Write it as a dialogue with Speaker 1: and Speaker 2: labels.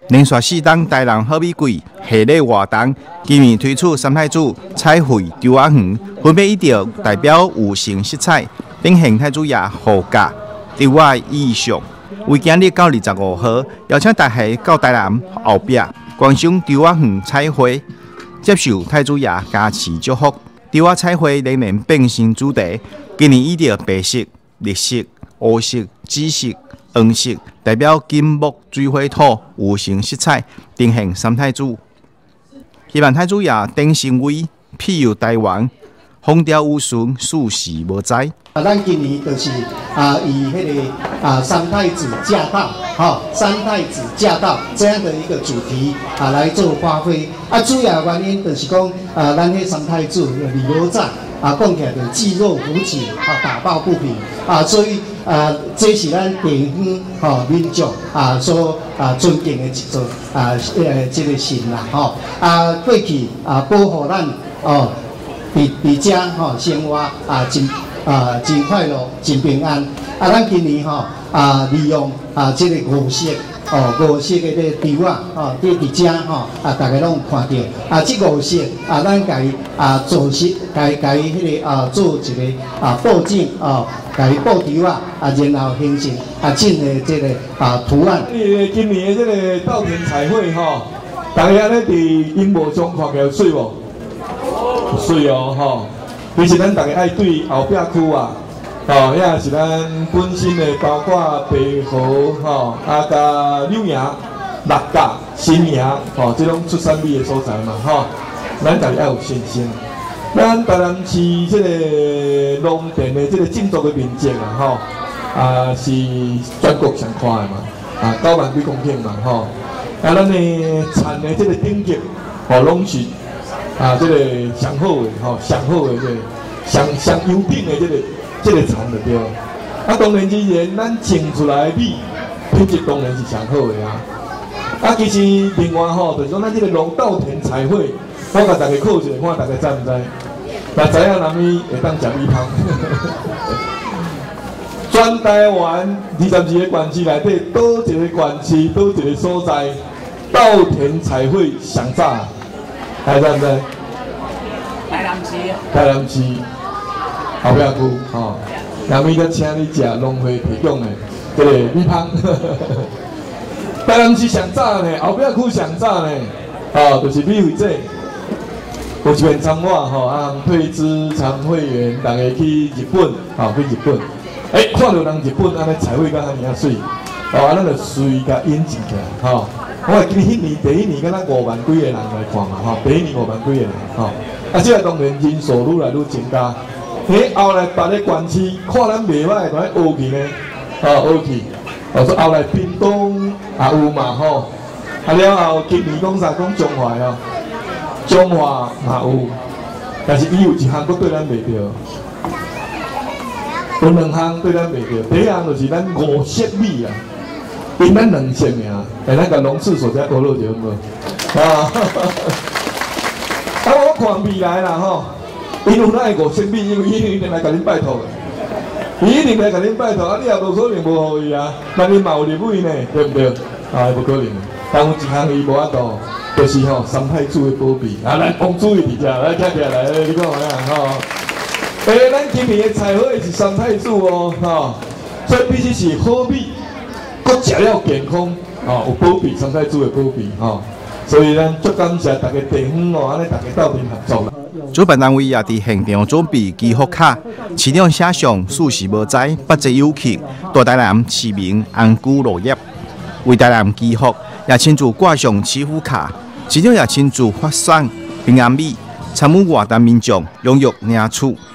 Speaker 1: 连续4档台南好米季系列活动，今年推出三太子彩绘雕仔园，分别以着代表五行色彩，并向太子爷护驾雕仔意象。为今日到25号，邀请大家到台南后壁观赏雕仔园彩绘，接受太子爷加持祝福。雕仔彩绘仍然变成主题，今年以着白色、绿色、黑色、紫色、黄色，代表金木水火土五行色彩，呈现三太子。希望太子爷登神威，庇佑台湾，风调雨顺，事事无灾。
Speaker 2: 咱今年就是以迄个三太子驾到，三太子驾到这样的一个主题来做发挥。主要原因就是讲咱迄三太子李罗赞讲起来就济弱扶倾打抱不平所以这是咱地方民众所尊敬的一种这个神啦过去保护咱伫遮生活真快乐，真平安。咱今年利用这个五色五色的这雕伫遮大家拢看到这五色咱家做实，家迄个做一个布景家布雕然后形成整的这个图案。
Speaker 3: 今年的这个稻田彩绘大家咧伫荧幕中看起来水无？水哦其实咱大家爱对后壁区遐是咱本身的，包括白河加柳营、六甲、新营这种出产米的所在嘛咱大家要有信心。咱台南市这个农田的这个种植的面积是全国上宽的嘛9万几公顷嘛咱的产的这个等级拢是。这个上好的上好的上优品的这个产就对。当然之前咱种出来的米品质当然是上好的其实另外就是讲咱这个农稻田彩绘，我甲大家考一下，看大家知唔知？若知影，南米会当食米芳。全台湾22个县市内底，倒一个县市，倒一个所在，稻田彩绘上早。知唔知？台南市后壁区南米则请你食农会提供的这个米芳。台南市上早呢，后壁区上早呢，就是米会节，有一篇参我退资参会员，大家去日本去日本，看到人日本安尼彩绘甲安尼水，咱就随甲引进起来我会记得迄年第一年，敢若5万几个人来看嘛第一年5万几个人这个当然人数愈来愈增加。后来别个县市看咱袂歹，就爱学去呢，学去。说后来屏东也有嘛了后今年讲啥讲中华中华也有，但是伊有一项佫对咱袂着，有2项对咱袂着。第一项就是咱5色米因咱2色尔，咱甲农事所在学落着无？我看未来啦因有咱5色米，因为伊一定来甲恁拜托的，伊一定来甲恁拜托你也无可能无予伊咱伊嘛有入位呢，对不对？无可能。但有一项伊无法度，就是三太子的保庇来公主伊伫遮，来听起来，你讲啥咱今年的彩绘是三太子所以必须是好米。佮食了健康有保庇三太子的保庇所以咱足感谢大家地方安尼大家斗阵合作啦。
Speaker 1: 主办单位也伫现场准备祈福卡，市场写上事事无灾，八节有庆，大台南市民安居乐业。为台南祈福，也亲自挂上祈福卡，市场也亲自发送平安米，参与活动民众踊跃领取。